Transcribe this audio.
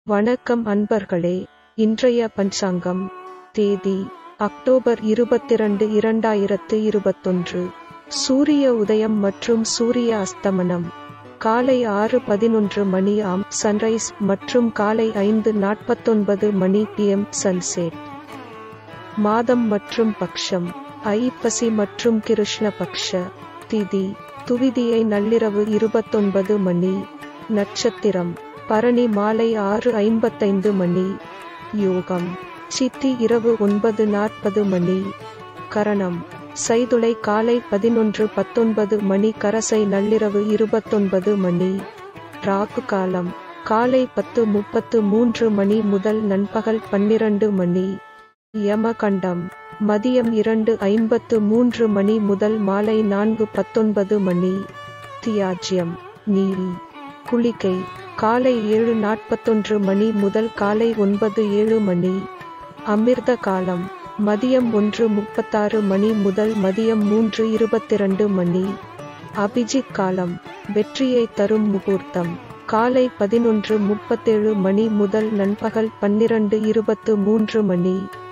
வணக்கம் அன்பர்களே. இன்றைய பஞ்சாங்கம். தேதி அக்டோபர் 22, 2021. சூரிய உதயம் மற்றும் சூரிய அஸ்தமனம் காலை 6:11 மணி AM சன்ரைஸ் மற்றும் காலை 5:49 மணி PM சன்செட். மாதம் மற்றும் பக்ஷம் ஐப்பசி மற்றும் கிருஷ்ண பக்ஷ. திதி துவிதியை நள்ளிரவு 29 மணி. நட்சத்திரம் பரணி மாலை 6:55 மணி. யோகம் சித்தி இரவு 9:40 மணி. கரணம் சைதுளை காலை 11:19 மணி. கரசை நள்ளிரவு 29 மணி. ராகு காலம் காலை 10:33 மணி முதல் நண்பகல் 12 மணி. யமகண்டம் மதியம் 2:53 மணி முதல் மாலை 4:19 மணி. தியாஜ்யம் நீல். குளிகை காலை 7:41 மணி முதல் காலை 9:07 மணி. அமிர்த காலம் மதியம் 1:36 மணி முதல் மதியம் 3:22 மணி. அபிஜித் காலம் வெற்றியை தரும் முகூர்த்தம் காலை 11:37 மணி முதல் நண்பகல் 12:23 மணி.